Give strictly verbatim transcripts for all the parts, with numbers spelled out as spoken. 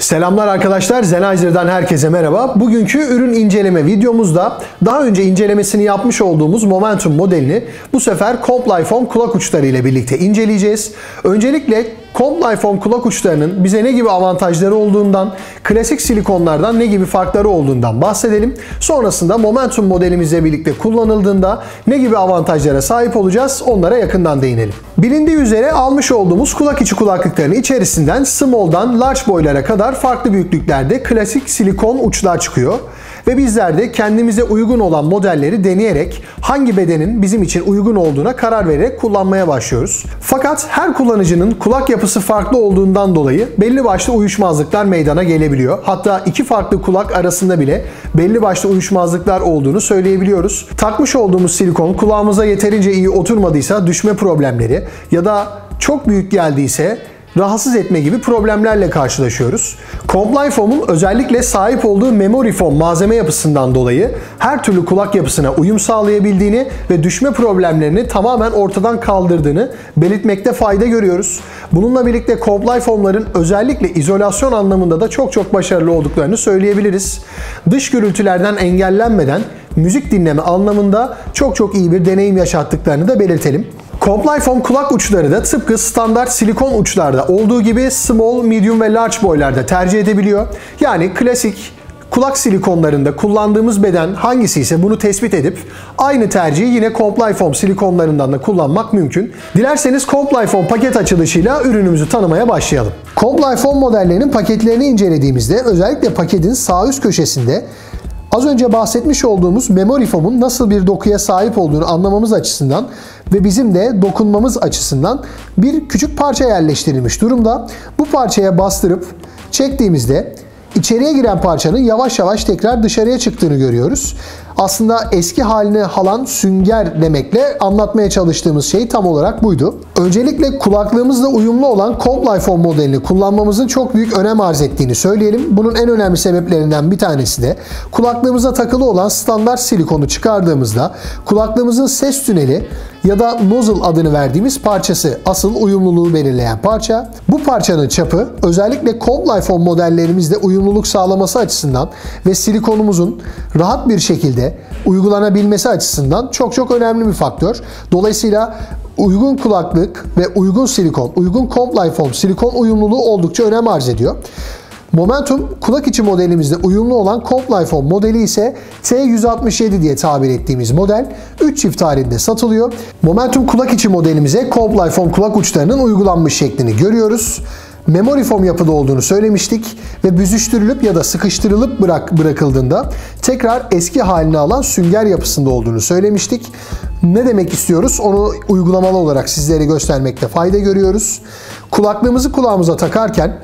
Selamlar arkadaşlar, Sennheiser'dan herkese merhaba. Bugünkü ürün inceleme videomuzda daha önce incelemesini yapmış olduğumuz Momentum modelini bu sefer CompLifeOn kulak uçları ile birlikte inceleyeceğiz. Öncelikle CompLifeOn kulak uçlarının bize ne gibi avantajları olduğundan, klasik silikonlardan ne gibi farkları olduğundan bahsedelim. Sonrasında Momentum modelimizle birlikte kullanıldığında ne gibi avantajlara sahip olacağız, onlara yakından değinelim. Bilindiği üzere almış olduğumuz kulak içi kulaklıkların içerisinden small'dan large boylara kadar farklı büyüklüklerde klasik silikon uçlar çıkıyor. Ve bizler de kendimize uygun olan modelleri deneyerek hangi bedenin bizim için uygun olduğuna karar vererek kullanmaya başlıyoruz. Fakat her kullanıcının kulak yapısı farklı olduğundan dolayı belli başlı uyuşmazlıklar meydana gelebiliyor. Hatta iki farklı kulak arasında bile belli başlı uyuşmazlıklar olduğunu söyleyebiliyoruz. Takmış olduğumuz silikon kulağımıza yeterince iyi oturmadıysa düşme problemleri ya da çok büyük geldiyse rahatsız etme gibi problemlerle karşılaşıyoruz. CompLifeOn'un özellikle sahip olduğu memory foam malzeme yapısından dolayı her türlü kulak yapısına uyum sağlayabildiğini ve düşme problemlerini tamamen ortadan kaldırdığını belirtmekte fayda görüyoruz. Bununla birlikte CompLifeOn'ların özellikle izolasyon anlamında da çok çok başarılı olduklarını söyleyebiliriz. Dış gürültülerden engellenmeden müzik dinleme anlamında çok çok iyi bir deneyim yaşattıklarını da belirtelim. CompLifeOn kulak uçları da tıpkı standart silikon uçlarda olduğu gibi small, medium ve large boylarda tercih edebiliyor. Yani klasik kulak silikonlarında kullandığımız beden hangisi ise bunu tespit edip aynı tercihi yine CompLifeOn silikonlarından da kullanmak mümkün. Dilerseniz CompLifeOn paket açılışıyla ürünümüzü tanımaya başlayalım. CompLifeOn modellerinin paketlerini incelediğimizde özellikle paketin sağ üst köşesinde az önce bahsetmiş olduğumuz memory foam'un nasıl bir dokuya sahip olduğunu anlamamız açısından ve bizim de dokunmamız açısından bir küçük parça yerleştirilmiş durumda. Bu parçaya bastırıp çektiğimizde içeriye giren parçanın yavaş yavaş tekrar dışarıya çıktığını görüyoruz. Aslında eski haline halan sünger demekle anlatmaya çalıştığımız şey tam olarak buydu. Öncelikle kulaklığımızla uyumlu olan CompLifeOn modelini kullanmamızın çok büyük önem arz ettiğini söyleyelim. Bunun en önemli sebeplerinden bir tanesi de kulaklığımıza takılı olan standart silikonu çıkardığımızda kulaklığımızın ses tüneli ya da nozzle adını verdiğimiz parçası asıl uyumluluğu belirleyen parça. Bu parçanın çapı özellikle CompLifeOn modellerimizde uyumluluk sağlaması açısından ve silikonumuzun rahat bir şekilde uygulanabilmesi açısından çok çok önemli bir faktör. Dolayısıyla uygun kulaklık ve uygun silikon, uygun CompLifeOn silikon uyumluluğu oldukça önem arz ediyor. Momentum kulak içi modelimizde uyumlu olan CompLifeOn modeli ise T yüz altmış yedi diye tabir ettiğimiz model üç çift halinde satılıyor. Momentum kulak içi modelimize CompLifeOn kulak uçlarının uygulanmış şeklini görüyoruz. Memory foam yapıda olduğunu söylemiştik ve büzüştürülüp ya da sıkıştırılıp bırak, bırakıldığında tekrar eski halini alan sünger yapısında olduğunu söylemiştik. Ne demek istiyoruz? Onu uygulamalı olarak sizlere göstermekte fayda görüyoruz. Kulaklığımızı kulağımıza takarken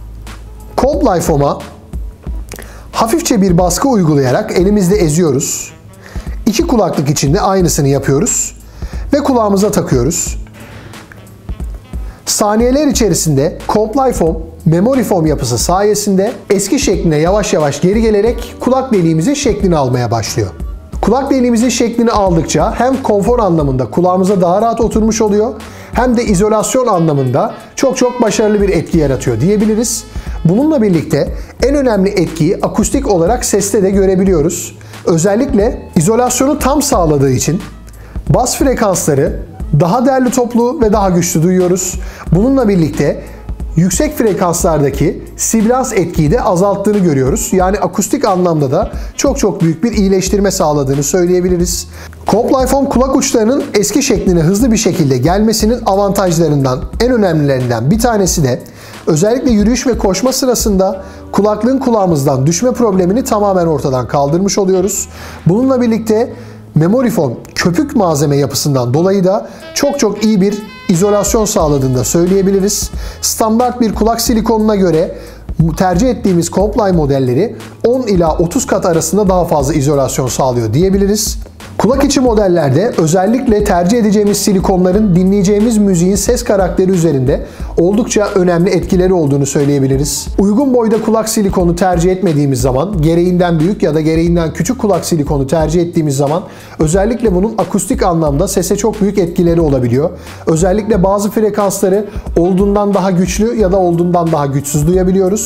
CompLifeOn'a hafifçe bir baskı uygulayarak elimizde eziyoruz. İki kulaklık için de aynısını yapıyoruz ve kulağımıza takıyoruz. Saniyeler içerisinde CompLifeOn memory foam yapısı sayesinde eski şekline yavaş yavaş geri gelerek kulak deliğimizin şeklini almaya başlıyor. Kulak deliğimizin şeklini aldıkça hem konfor anlamında kulağımıza daha rahat oturmuş oluyor hem de izolasyon anlamında çok çok başarılı bir etki yaratıyor diyebiliriz. Bununla birlikte en önemli etkiyi akustik olarak seste de görebiliyoruz. Özellikle izolasyonu tam sağladığı için bas frekansları daha değerli toplu ve daha güçlü duyuyoruz. Bununla birlikte yüksek frekanslardaki sibilans etkiyi de azalttığını görüyoruz. Yani akustik anlamda da çok çok büyük bir iyileştirme sağladığını söyleyebiliriz. CompLifeOn kulak uçlarının eski şekline hızlı bir şekilde gelmesinin avantajlarından en önemlilerinden bir tanesi de özellikle yürüyüş ve koşma sırasında kulaklığın kulağımızdan düşme problemini tamamen ortadan kaldırmış oluyoruz. Bununla birlikte memory foam köpük malzeme yapısından dolayı da çok çok iyi bir izolasyon sağladığını da söyleyebiliriz. Standart bir kulak silikonuna göre tercih ettiğimiz CompLifeOn modelleri on ila otuz kat arasında daha fazla izolasyon sağlıyor diyebiliriz. Kulak içi modellerde özellikle tercih edeceğimiz silikonların dinleyeceğimiz müziğin ses karakteri üzerinde oldukça önemli etkileri olduğunu söyleyebiliriz. Uygun boyda kulak silikonu tercih etmediğimiz zaman, gereğinden büyük ya da gereğinden küçük kulak silikonu tercih ettiğimiz zaman özellikle bunun akustik anlamda sese çok büyük etkileri olabiliyor. Özellikle bazı frekansları olduğundan daha güçlü ya da olduğundan daha güçsüz duyabiliyoruz.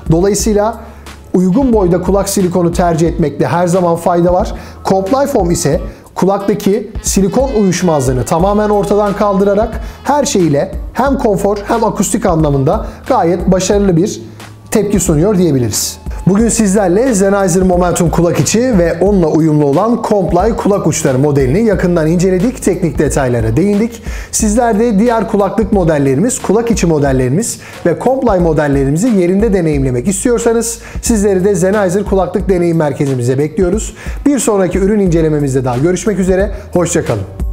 Dolayısıyla uygun boyda kulak silikonu tercih etmekte her zaman fayda var. ComplyFoam ise kulaktaki silikon uyuşmazlığını tamamen ortadan kaldırarak her şeyiyle hem konfor hem akustik anlamında gayet başarılı bir tepki sunuyor diyebiliriz. Bugün sizlerle Sennheiser Momentum kulak içi ve onunla uyumlu olan Comply kulak uçları modelini yakından inceledik, teknik detaylara değindik. Sizler de diğer kulaklık modellerimiz, kulak içi modellerimiz ve Comply modellerimizi yerinde deneyimlemek istiyorsanız sizleri de Sennheiser Kulaklık Deneyim Merkezimize bekliyoruz. Bir sonraki ürün incelememizde daha görüşmek üzere, hoşça kalın.